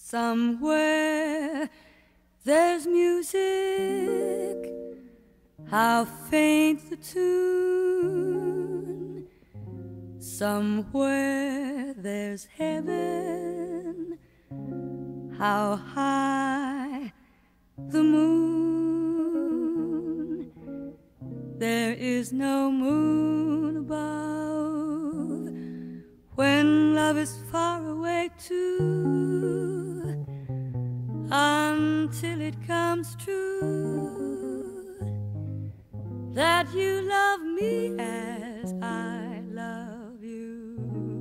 Somewhere there's music, how faint the tune. Somewhere there's heaven, how high the moon. There is no moon above when love is far away too, until it comes true that you love me as I love you.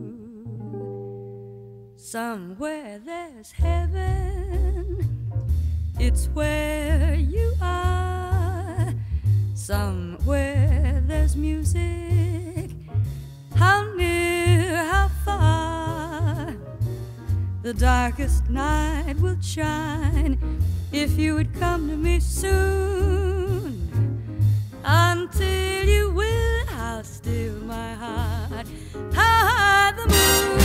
Somewhere there's heaven, it's where you are. Somewhere there's music, how near, how far. The darkest night will shine if you would come to me soon. Until you will, I'll still my heart, how high the moon.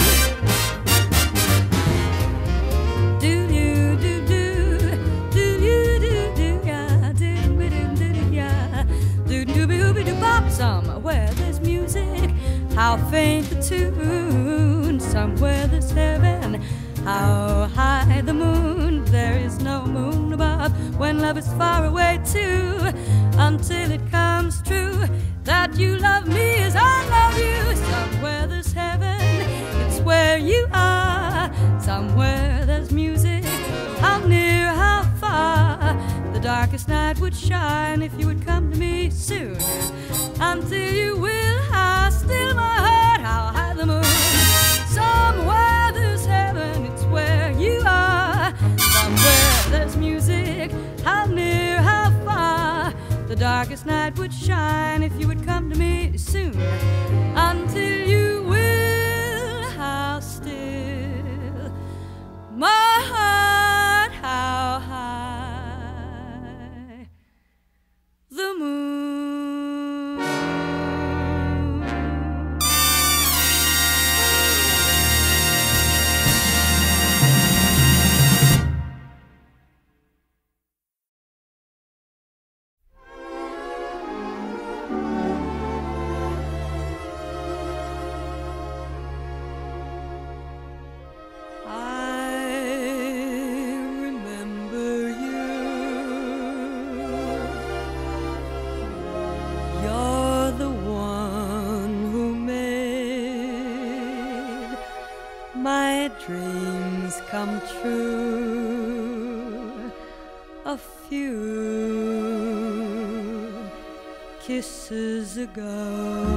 Somewhere there's music, how faint the tune. Somewhere there's heaven, how high the moon. There is no moon above when love is far away too, until it comes true that you love me as I love you. Somewhere there's heaven, it's where you are. Somewhere there's music, how near, how far. The darkest night would shine if you would come to me soon. Until you will, I'll still my heart, how high the moon. Somewhere there's heaven, it's where you are. Somewhere there's music, how near, how far. The darkest night would shine if you would come to me soon. Until you will, I'll still my heart, how high the moon. Dreams come true. A few kisses ago,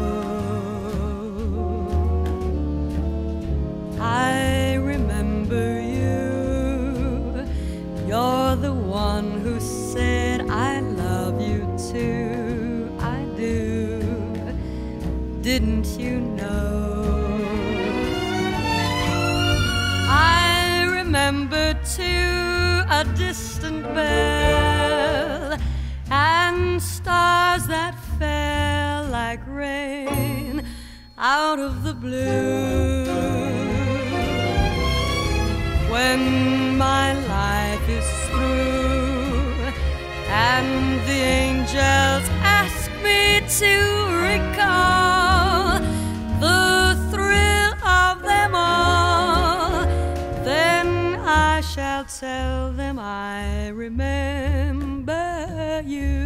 I remember you. You're the one who said I love you too. I do. Didn't you know? Remember too a distant bell and stars that fell like rain out of the blue. When my life is through and the angels ask me to recall the thrill of them all, then I shall tell them I remember you.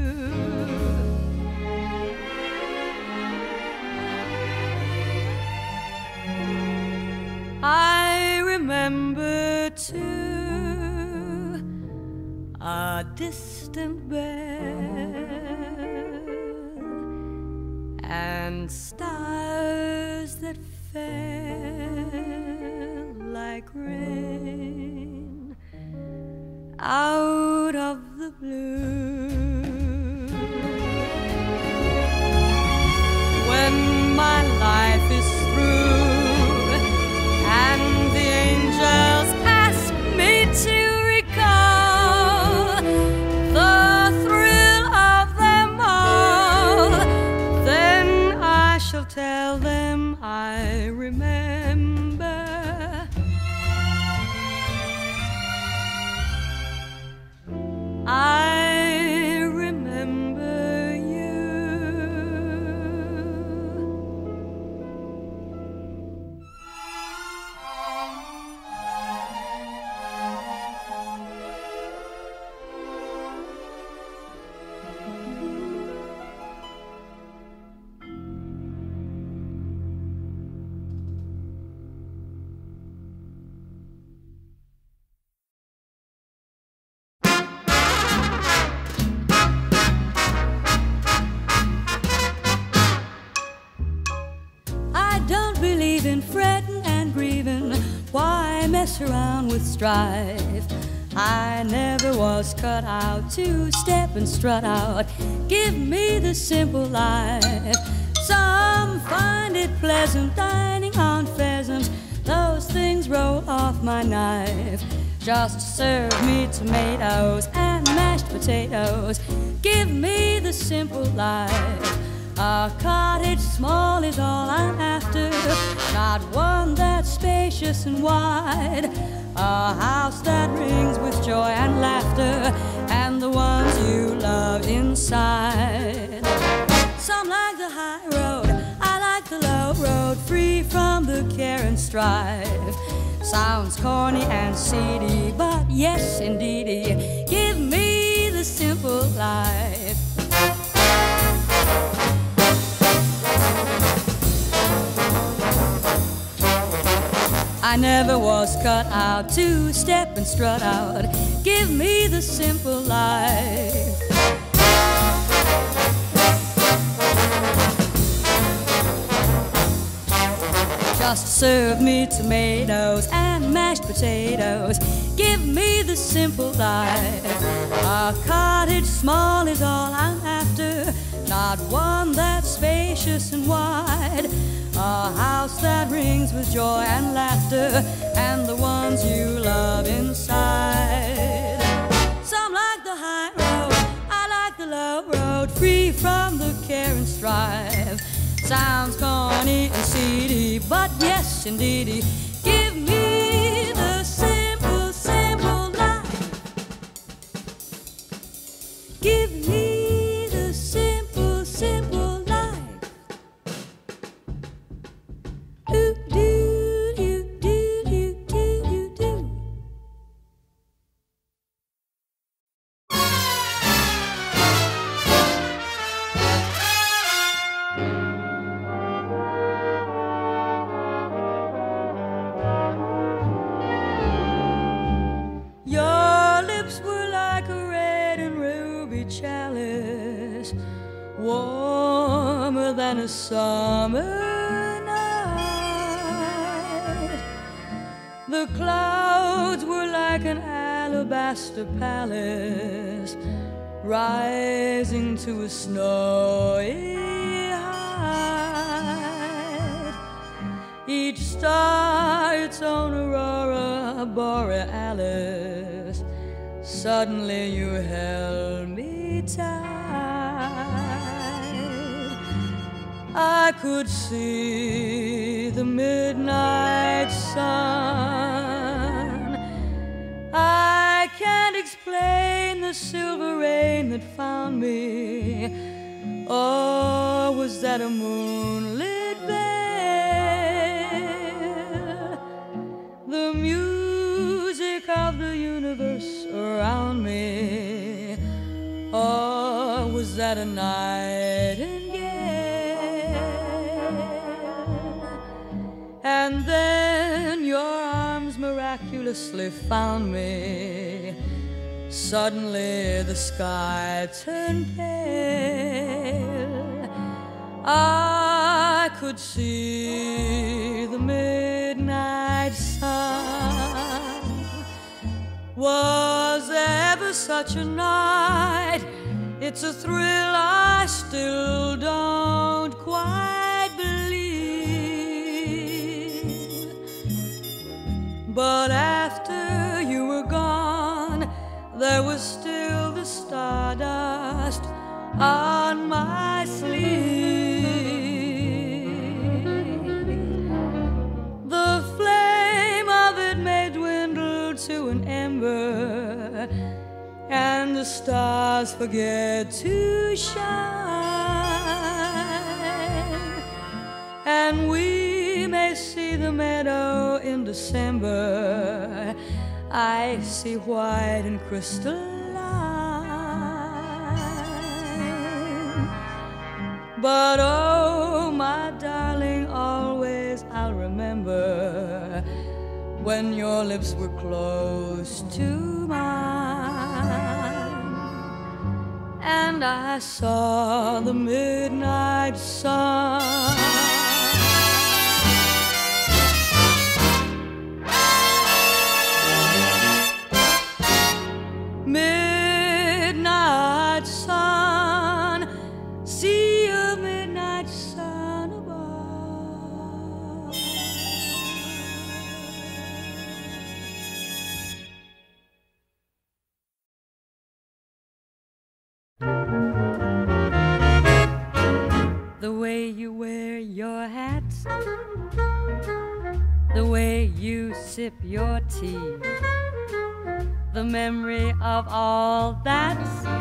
I remember too a distant bell and stars that fell like rain out of the blue. When my life is through and the angels ask me to recall the thrill of them all, then I shall tell them I remember mess around with strife. I never was cut out to step and strut out. Give me the simple life. Some find it pleasant dining on pheasants. Those things roll off my knife. Just serve me tomatoes and mashed potatoes. Give me the simple life. A cottage small is all I'm after, not one that's spacious and wide. A house that rings with joy and laughter, and the ones you love inside. Some like the high road, I like the low road, free from the care and strife. Sounds corny and seedy, but yes indeedy, give me the simple life. I never was cut out to step and strut out. Give me the simple life. Just serve me tomatoes and mashed potatoes. Give me the simple life. A cottage small is all I'm after, not one that's spacious and wide. A house that rings with joy and laughter, and the ones you love inside. Some like the high road, I like the low road, free from the care and strife. Sounds corny and seedy, but yes indeedy, give me the simple, simple life. Give me the simple, simple life. Do, do, do, do, do, do, do. Your lips were like a red and ruby chalice, warmer than a summer night. The clouds were like an alabaster palace, rising to a snowy height. Each star its own aurora borealis. Suddenly you held me tight. I could see the midnight sun. I can't explain the silver rain that found me. Or was that a moonlit veil? The music of the universe around me. Or was that a nightingale? And then your arms miraculously found me. Suddenly the sky turned pale. I could see the midnight sun. Was there ever such a night? It's a thrill I still don't quite believe. But after you were gone, there was still the stardust on my sleeve. The flame of it may dwindle to an ember, and the stars forget to shine, and we may see the meadow in December, icy white and crystalline. But oh, my darling, always I'll remember when your lips were close to mine, and I saw the midnight sun. The way you wear your hat, the way you sip your tea, the memory of all that.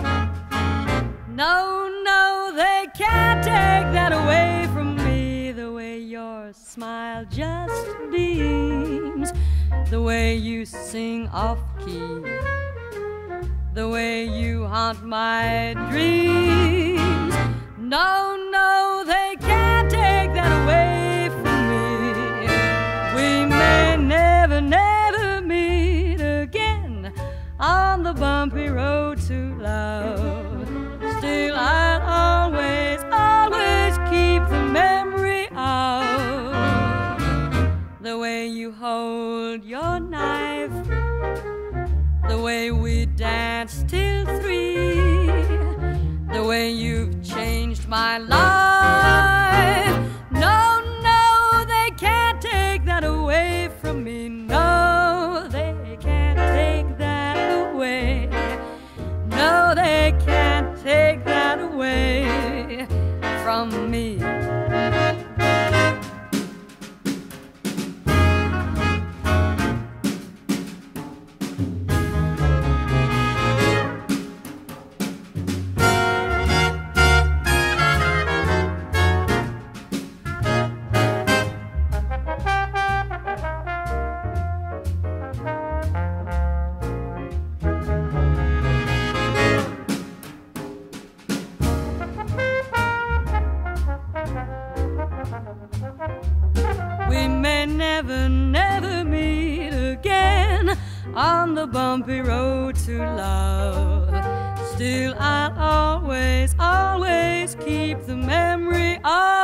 No, no, they can't take that away from me. The way your smile just beams, the way you sing off-key, the way you haunt my dreams. No, no, they can't take that away from me. We may never, never meet again on the bumpy road to love. Still I'll always, always keep the memory of the way you hold your knife, the way we danced till 3, the way you've changed my life. No, no, they can't take that away from me. No, they can't take that away. No, they can't take that away from me. We may never, never meet again on the bumpy road to love. Still I'll always, always keep the memory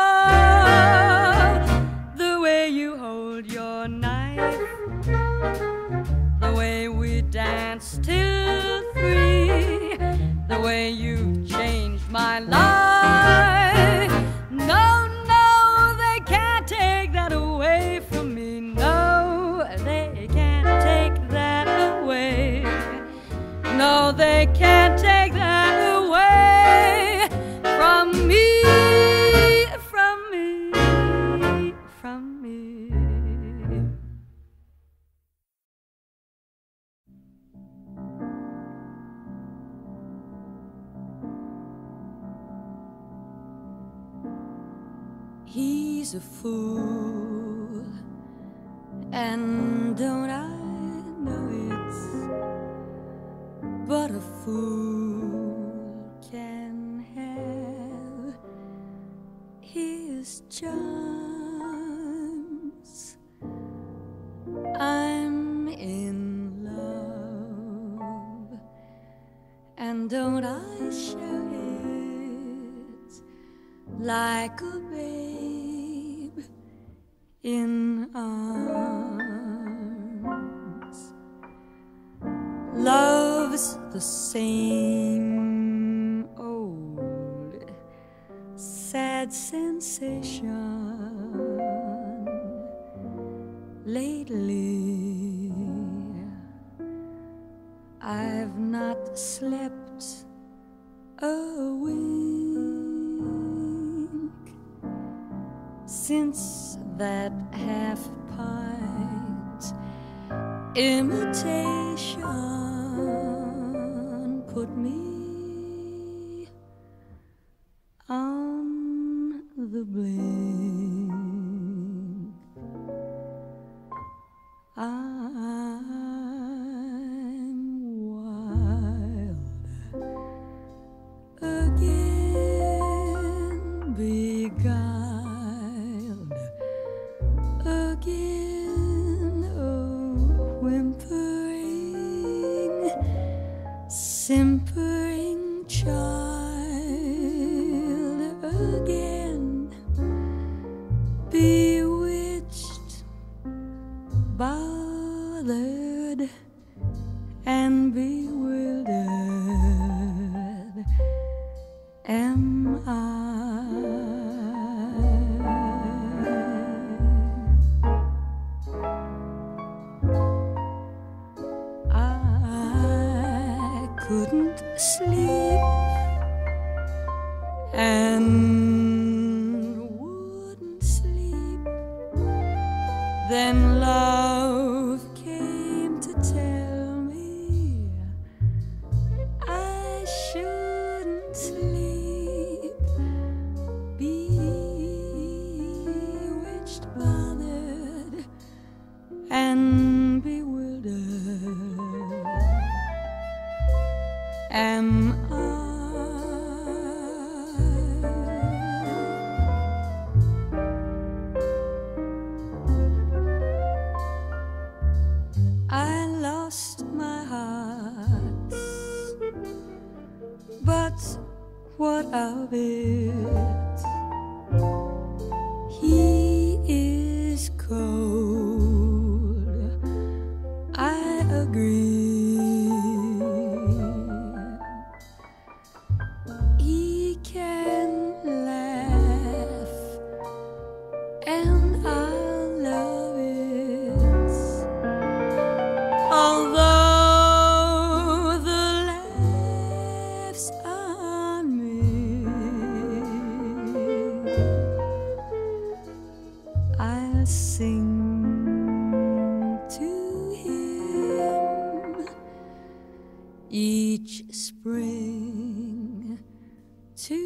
of the way you hold your knife, the way we danced till 3, the way you changed my life. No, no, they can't take that away from me. No, they can't take that away. No, they can't take that away from me, from me, from me. He's a fool, and don't I know it? But a fool can have his charms. I'm in love, and don't I show it like a babe in arms. Love's the same old sad sensation. Lately I've not slept a wink since that half-pint imitation put me on the blink. I'm wild again, beguiled again, oh, whimpering, simpering child again, bewitched, bothered, and bewildered am I. I couldn't sleep and wouldn't sleep. Then love came to tell me I shouldn't sleep. Bewitched, bothered, and bewildered am I lost my heart, but what of it? He is cold, I agree. He can laugh, and I'll love it, although the laughs on me. I'll sing to him each spring, to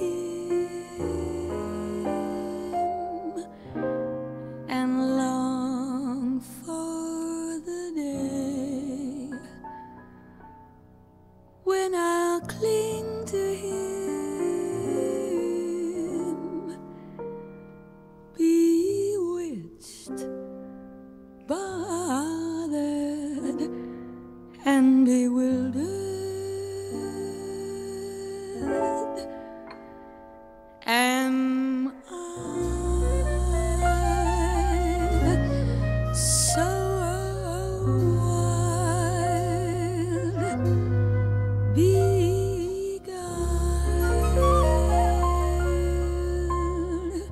him, and long for the day when I'll cling to him, bewitched, bothered, and bewildered am I, so wild, beguiled,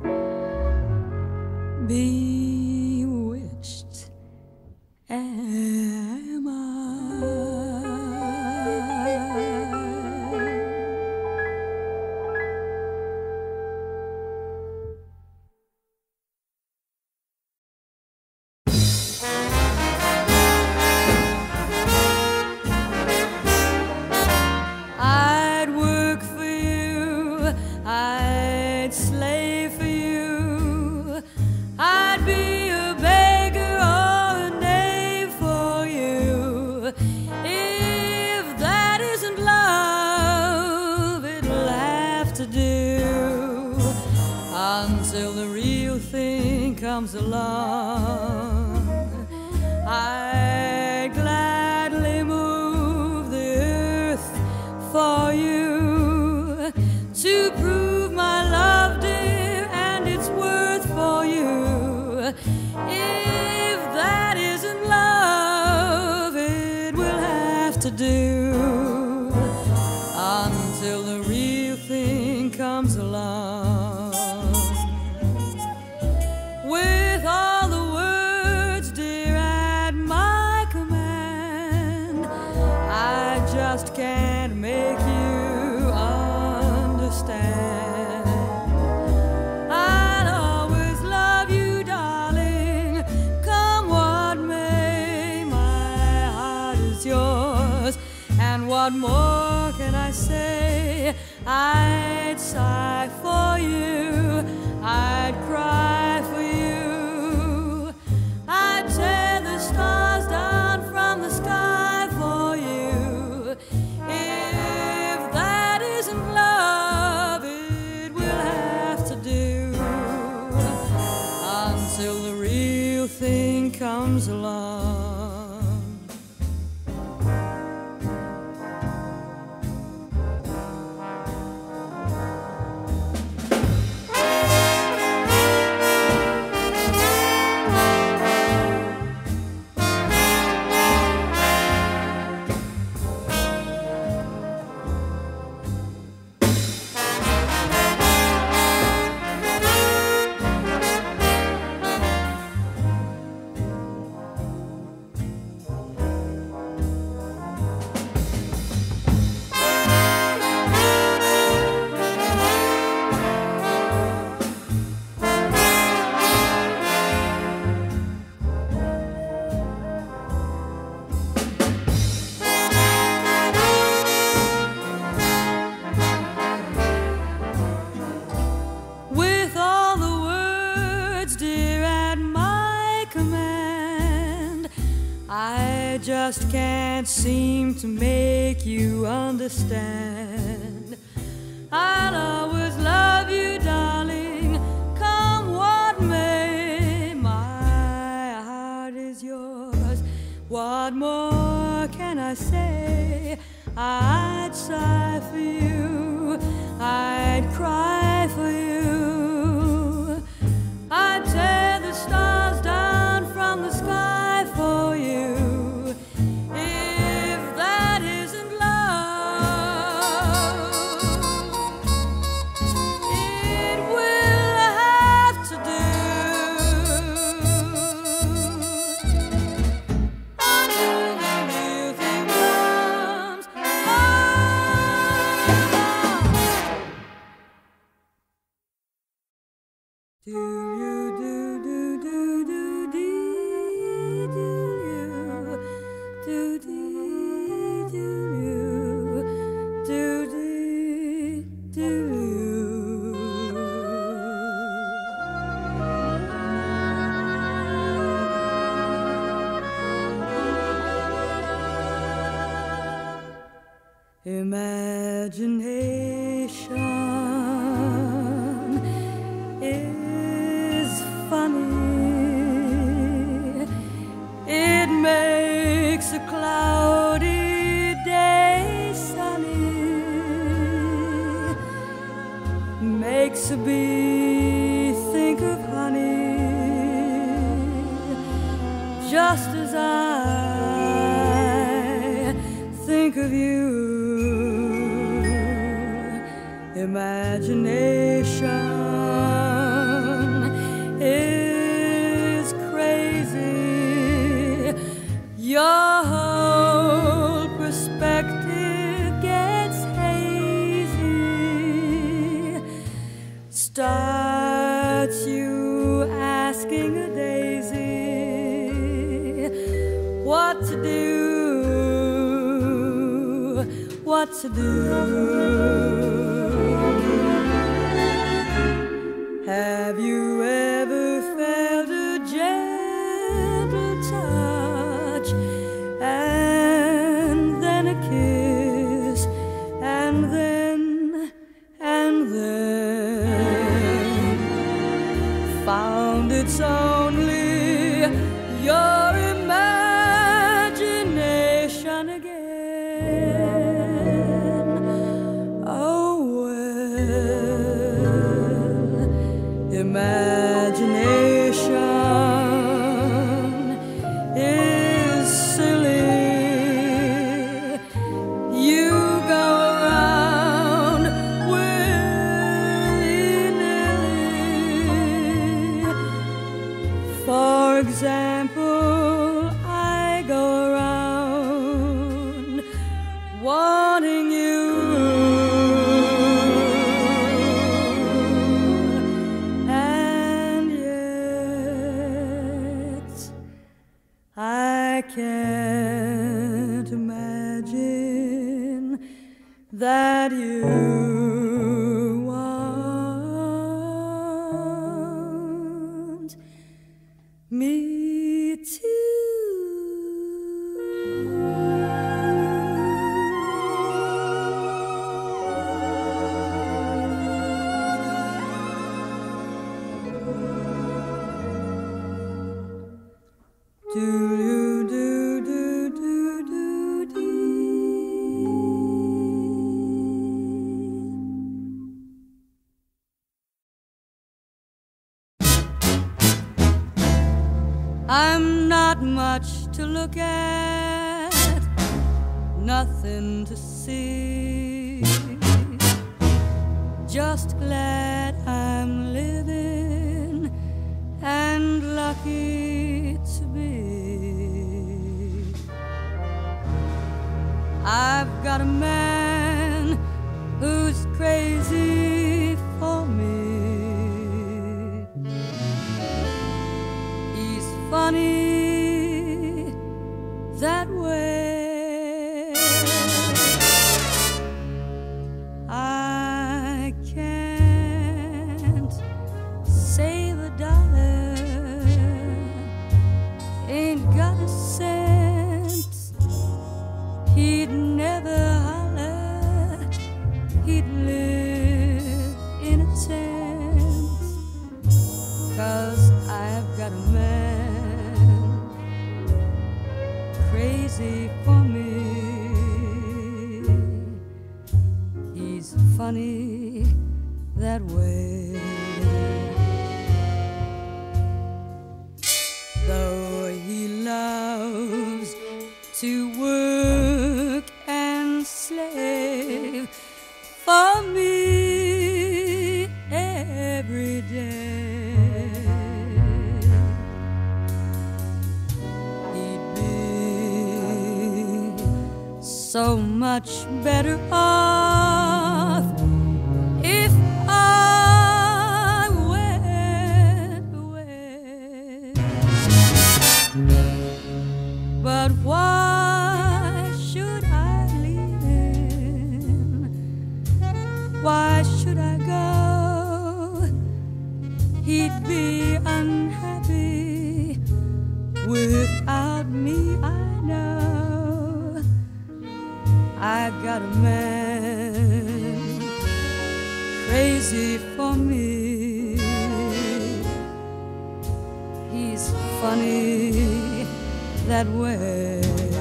bewitched am I. I'd work for you, I'd slave for you, I'd be a beggar or a knave for you. If that isn't love, it'll have to do until the real thing comes along. I'd gladly move the earth for you to prove my love, dear, and its worth for you. If that isn't love, it will have to do until the real thing comes along. With all the words, dear, at my command, I just can't make you understand. I'll always love you, darling, come what may. My heart is yours, and what more can I say? I'd sigh for you, I'd cry for you, I'd tear the stars down from the sky for you. If that isn't love, it will have to do until the real thing comes along. just can't seem to make you understand. I'll always love you, darling, come what may. My heart is yours. What more can I say? I'd sigh for you, I'd cry for you, I'd tear the stars down from the sky for you. If that isn't love, it will have to do. Until the real thing comes along. Do you do do do do dee do you do dee do you do dee do you. Imagination is funny. It makes a cloudy day sunny, makes a bee think of honey, just as I think of you. Imagination is crazy. Your whole perspective gets hazy. Starts you asking a daisy what to do, what to do. Have you ever felt a gentle touch, and then a kiss, and then found it's only your imagination again? Oh well, imagination is silly. You go around willy-nilly. For example, I go around wanting you, and yet I can't imagine that you want me to. Do you do do do do dee. I'm not much to look at, nothing to see. Just glad I'm living and lucky to be. I've got a man who's crazy for me. He's funny that way. I can't save a dollar, ain't got a cent funny that way. Though he loves to work and slave for me every day, he'd be so much better off if I went away. But why should I leave him? Why should I go? He'd be unhappy without me, I know. I got a man crazy for me. He's funny that way.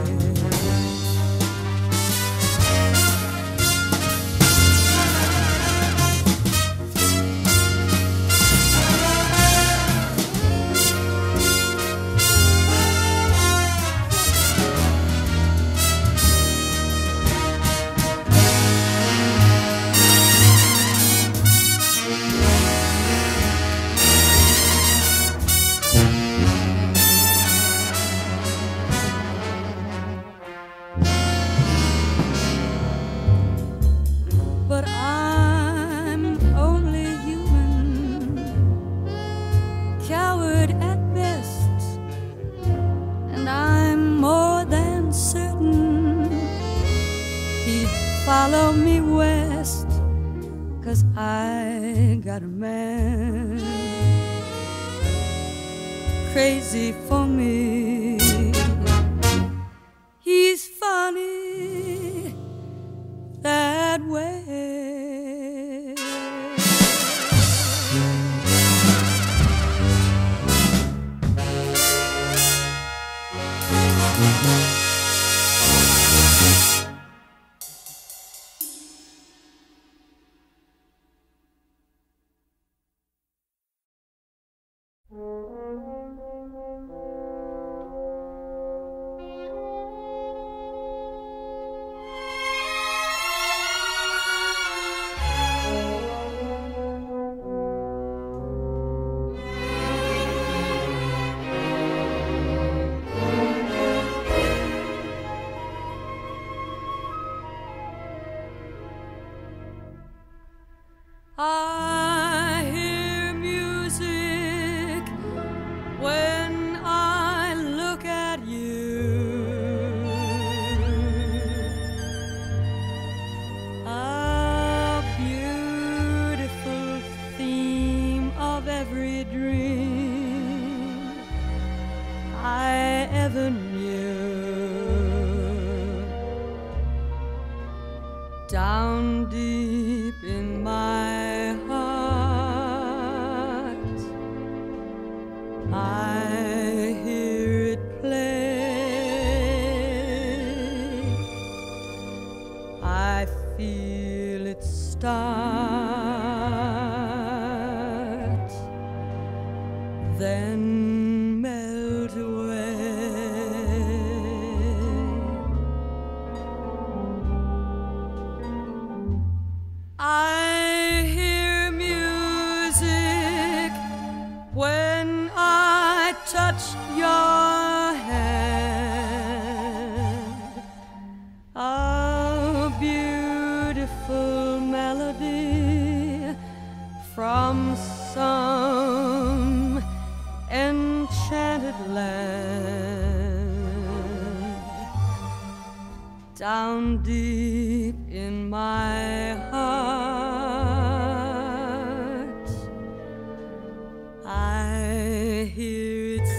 But I'm only human, coward at best, and I'm more than certain he'd follow me west, 'cause I got a man crazy for me. He's funny that way. I hear music when I look at you, a beautiful theme of every dream I ever knew. Down deep in my heart, I hear it play. I feel it start, then melt away. I hear music when I touch your hand, a beautiful melody from some enchanted land. Down deep in my heart, I hear it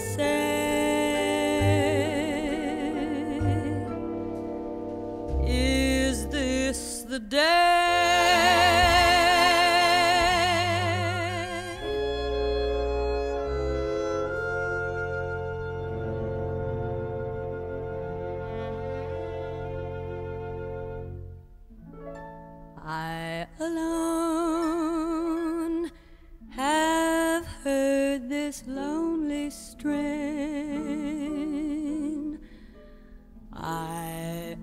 say, is this the day? I alone have heard this lonely strain. I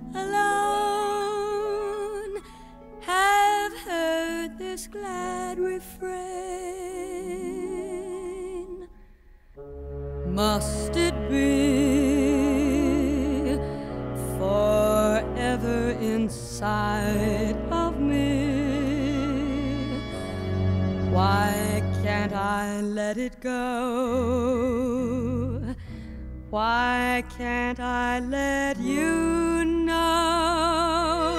alone have heard this glad refrain. Must it be forever inside of me? Why can't I let it go? Why can't I let you know?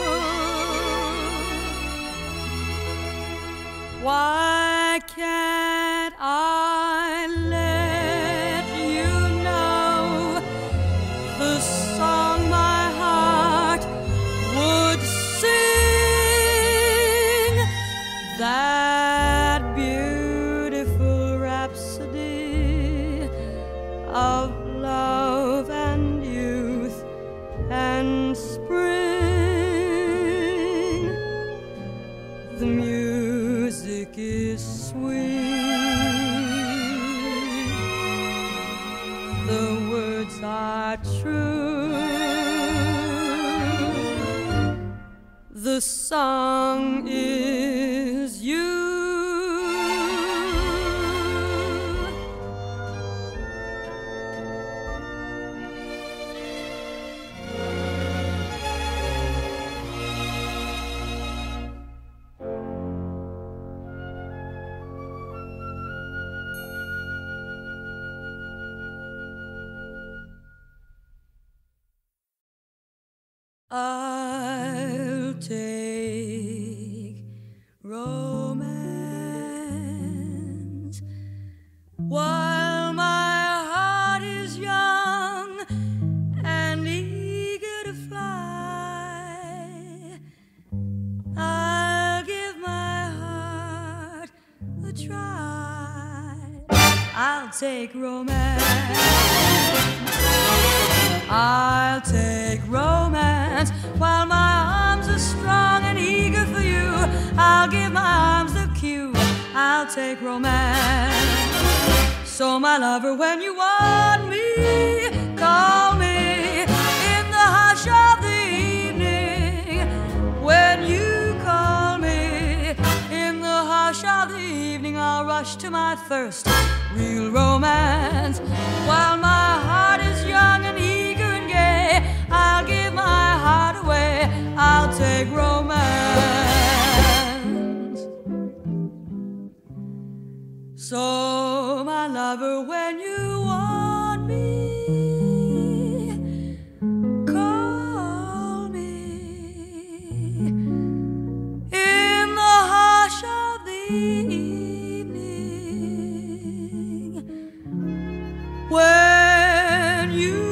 Why can't I let you know the song my heart would sing, that beautiful rhapsody of love and youth and spring? The music is sweet, the words are true, the song is you. I'll take romance while my heart is young and eager to fly. I'll give my heart a try. I'll take romance. I'll take romance while my arms are strong and eager for you. I'll give my arms the cue. I'll take romance. So my lover, when you want me, call me in the hush of the evening. When you call me in the hush of the evening, I'll rush to my first real romance while my heart is young and eager. I'll give my heart away. I'll take romance. So, my lover, when you want me, call me in the hush of the evening. When you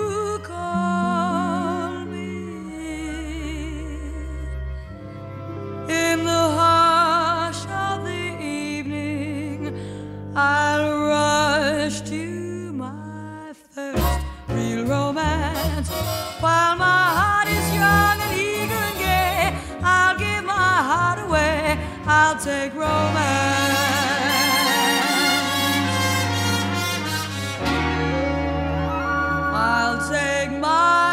I'll rush to my first real romance while my heart is young and eager and gay. I'll give my heart away. I'll take romance. I'll take my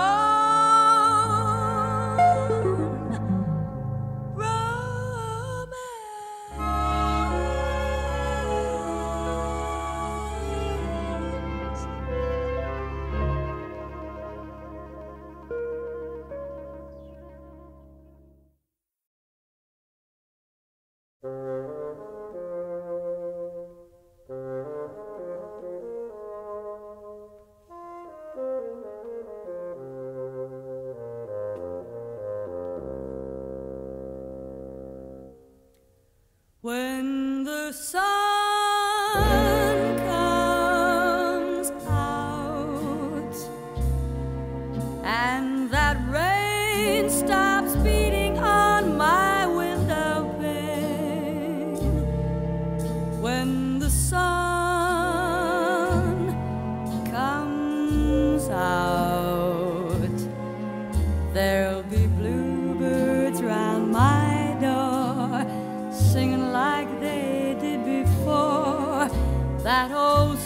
when the sun comes out and that rain stops beating on my window pane, when the sun comes out, there'll be bluebirds round my that old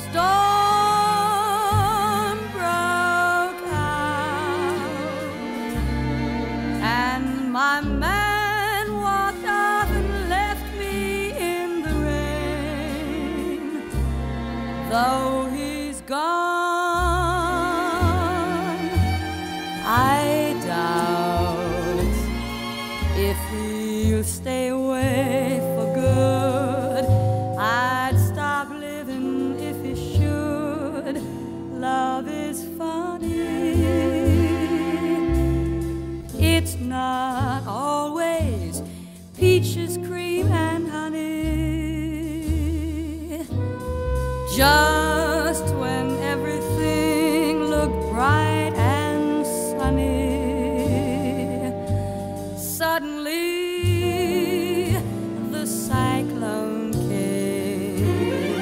storm broke out, and my man walked off and left me in the rain. Though he's gone, I doubt if he'll stay away for good. I'd stop living if he should. Love is funny. It's not always peaches, cream, and honey. Just when everything looked bright and sunny, suddenly the cyclone came.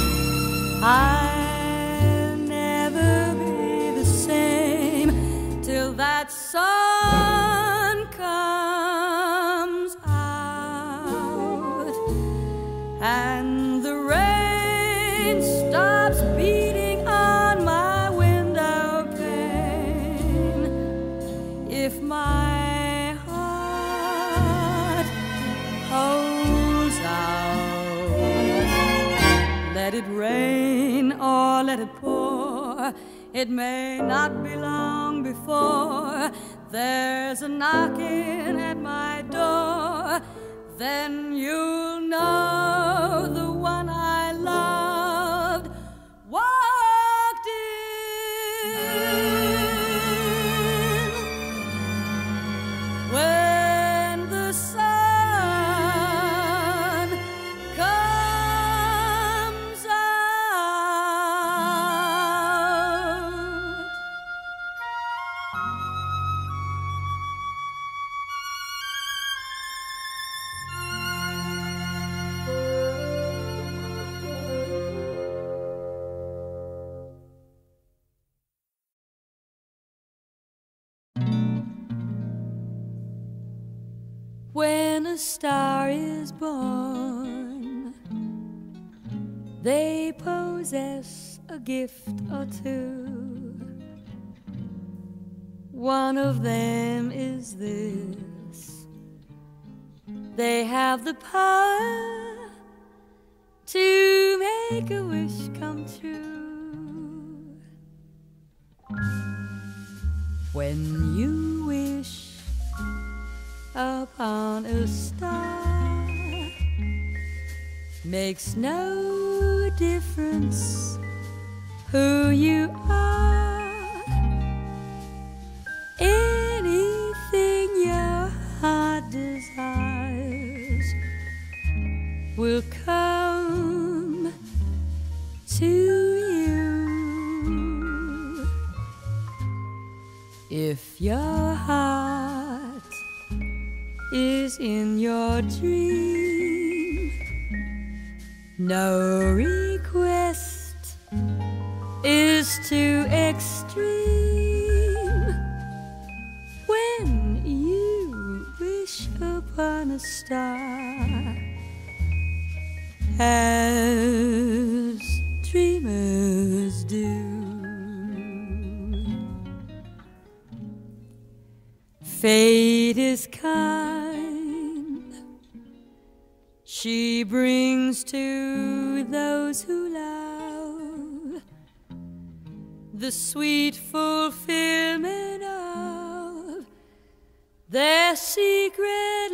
I'll never be the same till that sun comes out and the rain stops beating on my window pane. If my heart holds out, let it rain or let it pour, it may not be long before there's a knocking at my door. Then you'll know the one I loved walked in. When the sun comes out. When a star is born, they possess a gift or two. One of them is this: they have the power to make a wish come true. When you wish upon a star, makes no difference who you are. Anything your heart desires will come to you. If your heart is in your dream, no request is too extreme. When you wish upon a star, as dreamers do, fate is kind. She brings to those who love the sweet fulfillment of their secret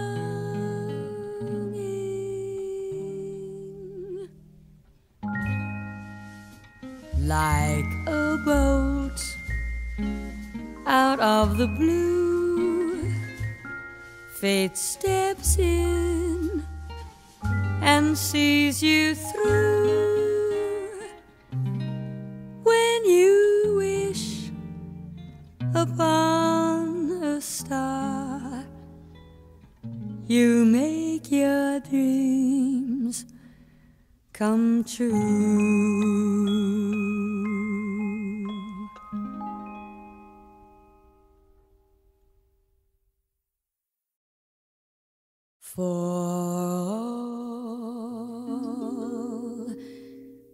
longing. Like a bolt out of the blue, fate steps in and sees you through. When you wish upon a star, you make your dreams come true. For all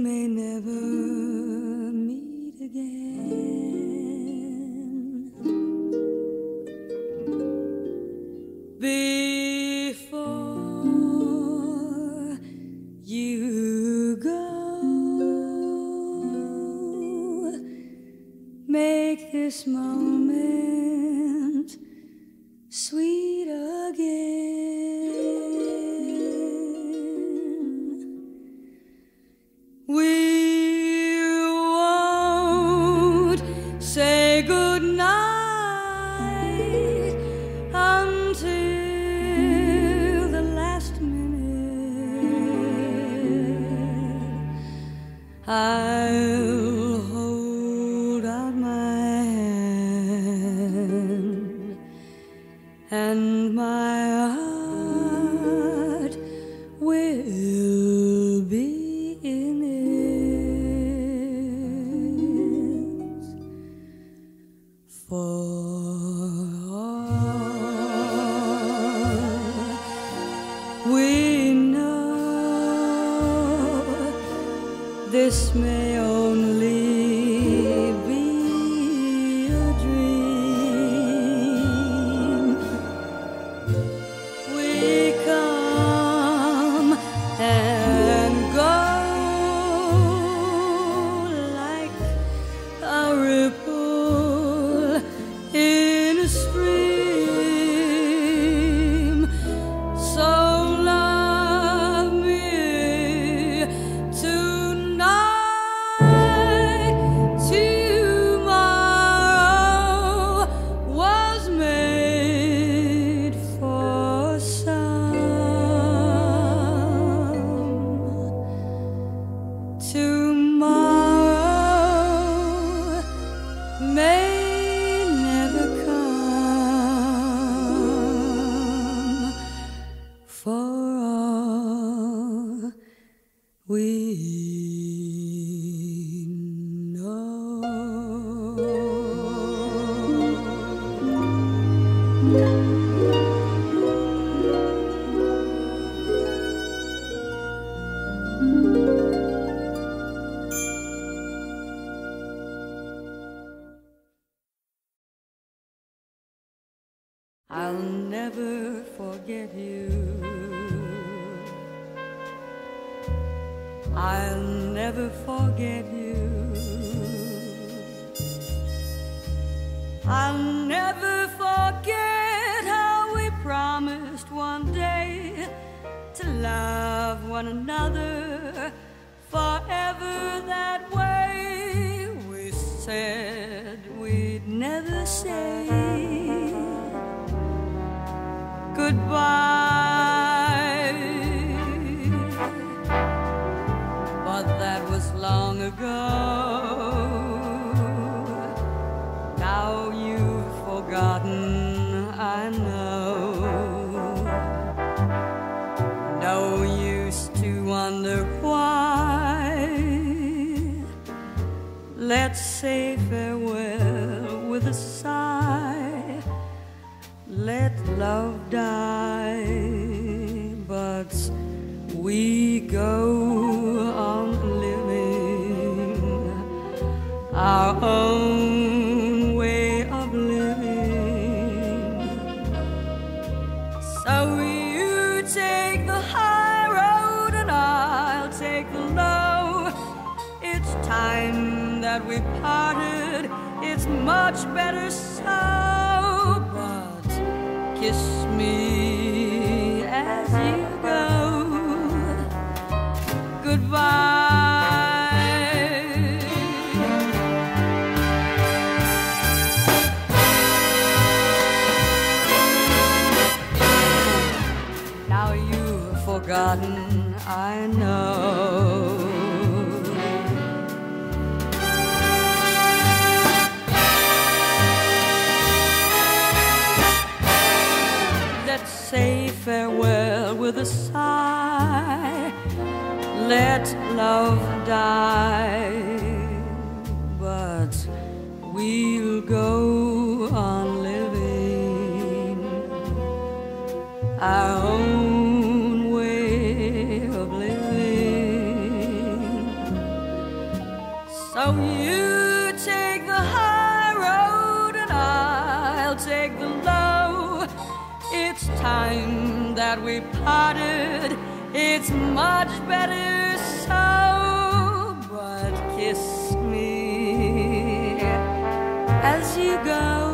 may never meet again. Before you go, make this moment sweet again. We won't say goodnight until the last minute. I'll hold out my hand, and my heart will be in it. For all we know, this may only be a dream. We come and go like a ripple in a stream. So love me tonight. Tomorrow was made for some. Tomorrow may never come. For all we know. I'll never forget you. I'll never forget you. I'll never forget how we promised one day to love one another forever that way. We said we'd never say goodbye, but that was long ago. Now you've forgotten, I know. No use to wonder why. Let's say farewell with a sigh. Let love die, but we go on living our own way of living. So you take the high road and I'll take the low. It's time that we parted, it's much better so. But kiss me as you go. Goodbye. Now you've forgotten, I know. Let's say farewell with a sigh. Let love die, but we'll go on living our own way of living. So you take the high road and I'll take the low. It's time that we parted, it's much better so. But kiss me as you go.